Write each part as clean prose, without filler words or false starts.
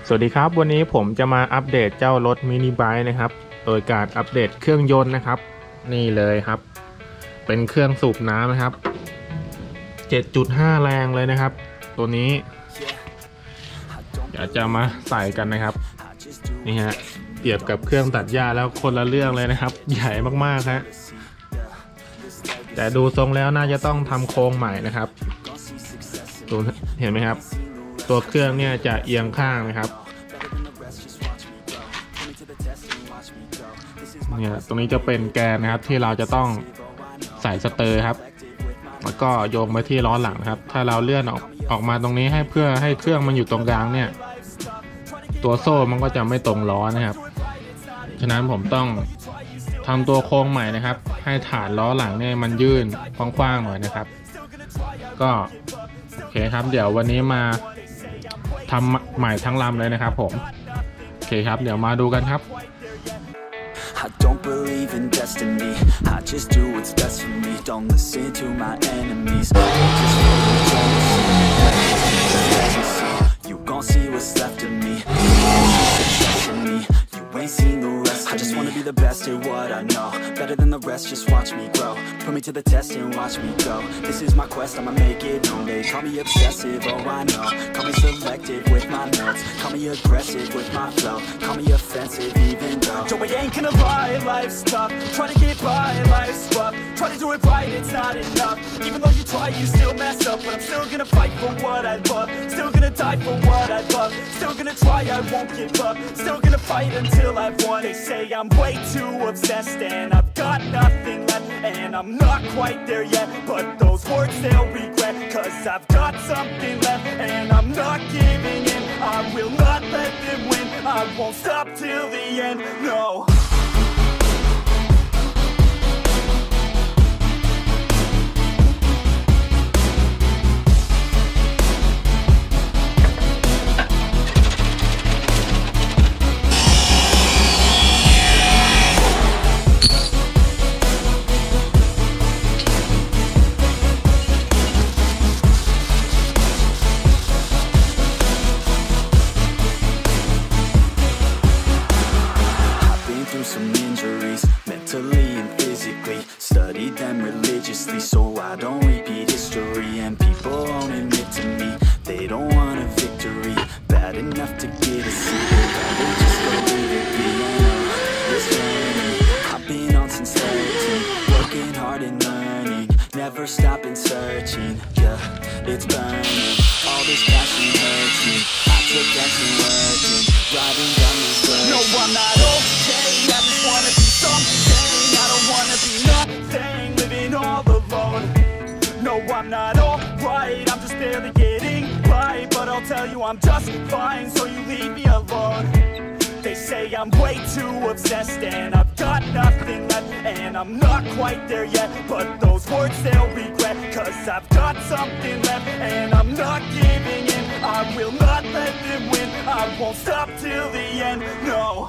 สวัสดีครับวันนี้ผมจะมาอัปเดตเจ้ารถมินิไบค์นะครับโดยการอัปเดตเครื่องยนต์นะครับนี่เลยครับเป็นเครื่องสูบน้ำนะครับ 7.5 แรงเลยนะครับตัวนี้เดี๋ยวจะมาใส่กันนะครับนี่ฮะเปรียบกับเครื่องตัดหญ้าแล้วคนละเรื่องเลยนะครับใหญ่มากๆฮะแต่ดูทรงแล้วน่าจะต้องทำโครงใหม่นะครับดูเห็นไหมครับตัวเครื่องเนี่ยจะเอียงข้างนะครับเนี่ยตรงนี้จะเป็นแกนนะครับที่เราจะต้องใส่สเตอร์ครับแล้วก็โยงไปที่ล้อหลังนะครับถ้าเราเลื่อนออกมาตรงนี้เพื่อให้เครื่องมันอยู่ตรงกลางเนี่ยตัวโซ่มันก็จะไม่ตรงล้อนะครับฉะนั้นผมต้องทำตัวโค้งใหม่นะครับให้ฐานล้อหลังเนี่ยมันยื่นกว้างๆหน่อยนะครับก็โอเคครับเดี๋ยววันนี้มาทำใหม่ทั้งลำเลยนะครับผมโอเคครับเดี๋ยวมาดูกันครับ I don't believe in destiny. I just do what's best for me. Don't listen to my enemies. Just legacy. You gon' see what's left of me. You ain't seen the rest of me. I just wanna be the best at what I know. Better than the rest, just watch me grow. Put me to the test and watch me go. This is my quest, I'ma make it known. They call me obsessive, oh I know. Call me selective with my notes. Call me aggressive with my flow. Call me offensive even though Joe, I ain't gonna lie, life's tough. Try to get by, life's rough. Try to do it right, it's not enough. Even though you try, you still mess up. But I'm still gonna fight for what I love. Still gonna die for what I love. Still gonna try, I won't give up. Still gonna fight until I've won. They say I'm way too obsessed and I've got nothing left. And I'm not quite there yet, but those words they'll regret. Cause I've got something left and I'm not giving in. I will not let them win. I won't stop till the end, no. Some injuries, mentally and physically. Studied them religiously so I don't repeat history. And people won't admit to me they don't want a victory. Bad enough to get a seat, they'd rather just go leave it be. This journey I've been on since 13, working hard and learning, never stopping searching. Yeah, it's burning, all this passion hurts me. I took action working, riding down this road. No, I'm not okay, I just wanna be something. I don't wanna be nothing, living all alone. No, I'm not alright, I'm just barely getting by. But I'll tell you I'm just fine, so you leave me alone. They say I'm way too obsessed and I've got nothing left. And I'm not quite there yet, but those words they'll regret. Cause I've got something left and I'm not giving in. I will not let them win, I won't stop till the end, no.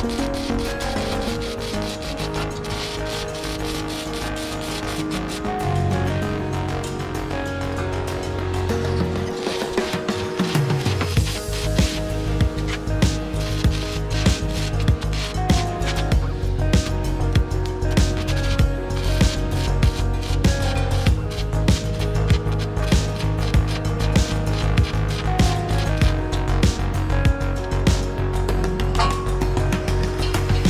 ค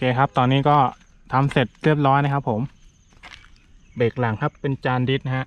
ครับ ตอนนี้ก็ทำเสร็จเรียบร้อยนะครับผมเบรกหลังครับเป็นจานดิสนะฮะ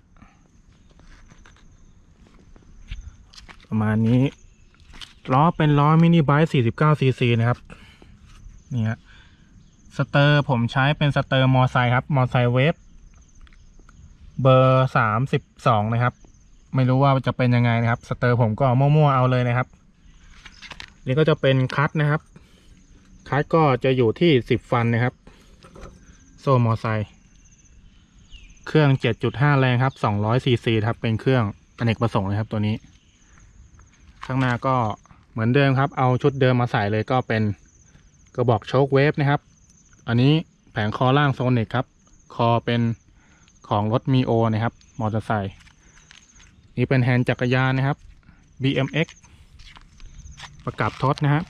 ประมาณนี้ล้อเป็นล้อมินิไบค์49ซีซีนะครับนี่ฮะสเตอร์ผมใช้เป็นสเตอร์มอไซค์ครับมอไซค์เวฟเบอร์32นะครับไม่รู้ว่าจะเป็นยังไงนะครับสเตอร์ผมก็มั่วๆเอาเลยนะครับนี่ก็จะเป็นคัทนะครับคัทก็จะอยู่ที่10ฟันนะครับโซ่มอไซค์เครื่อง 7.5 แรงครับ200ซีซีครับเป็นเครื่องอเนกประสงค์นะครับตัวนี้ข้างหน้าก็เหมือนเดิมครับเอาชุดเดิมมาใส่เลยก็เป็นกระบอกโชคเวฟนะครับอันนี้แผงคอล่างโซนิกครับคอเป็นของรถมีโอนะครับมอเตอร์ไซค์นี่เป็นแฮนด์จักรยานนะครับ BMX ประกับท็อตนะครับ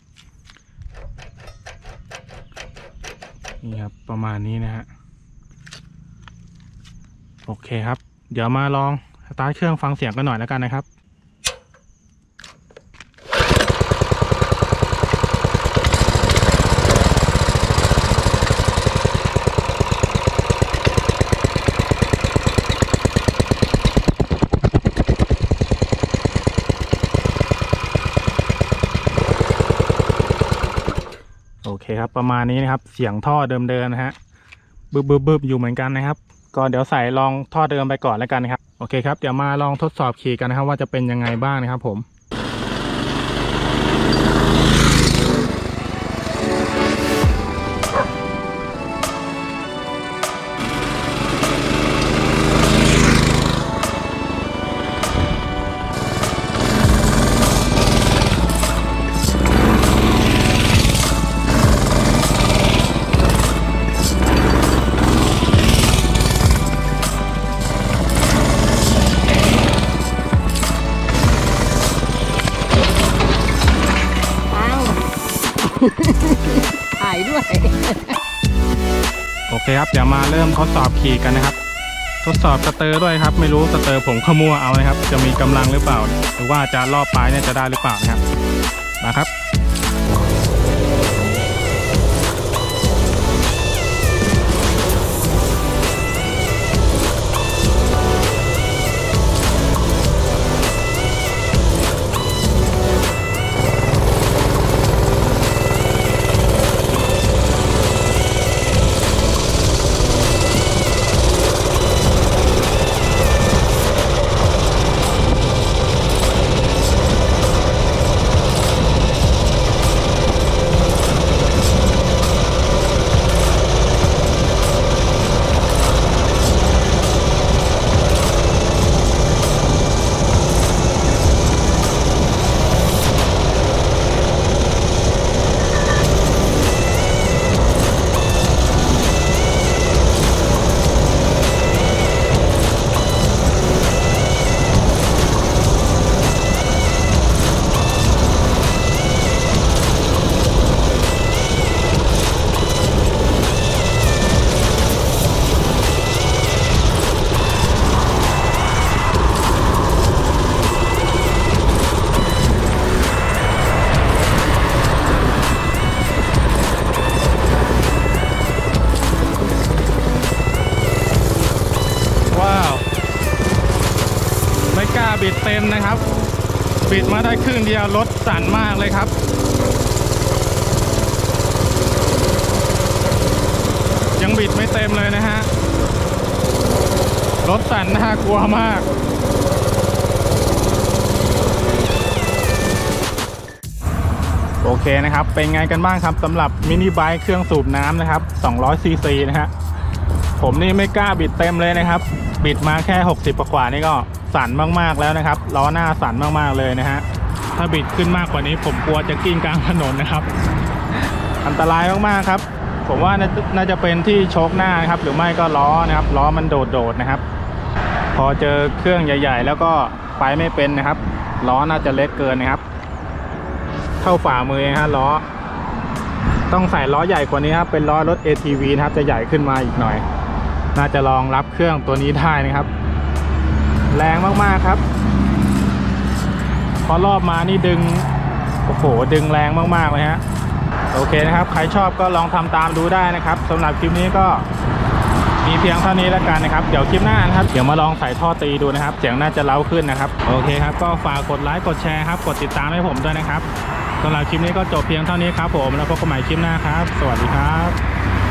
นี่ครับประมาณนี้นะฮะโอเคครับเดี๋ยวมาลองสตาร์ทเครื่องฟังเสียงกันหน่อยแล้วกันนะครับโอเคครับประมาณนี้นะครับเสียงท่อเดิมๆนะฮะบึบอยู่เหมือนกันนะครับก็เดี๋ยวใส่ลองท่อเดิมไปก่อนแล้วกันนะครับโอเคครับเดี๋ยวมาลองทดสอบขี่กันนะครับว่าจะเป็นยังไงบ้างนะครับผมถ่ายด้วยโอเคครับเดี๋ยวมาเริ่มทดสอบขี่กันนะครับทดสอบสเตอร์ด้วยครับไม่รู้สเตอร์ผมขมัวเอานะครับจะมีกำลังหรือเปล่าหรือว่าจะรอบปลายเนี่ยจะได้หรือเปล่านะครับมาครับบิดเต็มนะครับบิดมาได้ครึ่งเดียวรถสั่นมากเลยครับยังบิดไม่เต็มเลยนะฮะรถสั่นน่ากลัวมากโอเคนะครับเป็นไงกันบ้างครับสำหรับมินิไบค์เครื่องสูบน้ำนะครับ200ซีซีนะฮะผมนี่ไม่กล้าบิดเต็มเลยนะครับบิดมาแค่60กว่านี่ก็สั่นมากๆแล้วนะครับล้อหน้าสั่นมากๆเลยนะฮะถ้าบิดขึ้นมากกว่านี้ผมกลัวจะกิ้งกลางถนนนะครับอันตรายมากๆครับผมว่าน่าจะเป็นที่โชคหน้านะครับหรือไม่ก็ล้อนะครับล้อมันโดดนะครับพอเจอเครื่องใหญ่ๆแล้วก็ไปไม่เป็นนะครับล้อน่าจะเล็กเกินนะครับเท่าฝ่ามือฮะล้อต้องใส่ล้อใหญ่กว่านี้ครับเป็นล้อรถ ATV นะครับจะใหญ่ขึ้นมาอีกหน่อยน่าจะรองรับเครื่องตัวนี้ได้นะครับแรงมากๆครับพอรอบมานี่ดึงโอ้โหดึงแรงมากๆเลยฮะโอโอเคนะครับใครชอบก็ลองทำตามดูได้นะครับสำหรับคลิปนี้ก็มีเพียงเท่านี้แล้วกันนะครับเดี๋ยวคลิปหน้านะครับเดี๋ยวมาลองใส่ท่อตีดูนะครับเสียงน่าจะเล้าขึ้นนะครับโอเคครับก็ฝากกดไลค์กดแชร์ครับกดติดตามให้ผมด้วยนะครับสำหรับคลิปนี้ก็จบเพียงเท่านี้ครับผมแล้วพบกันใหม่คลิปหน้าครับสวัสดีครับ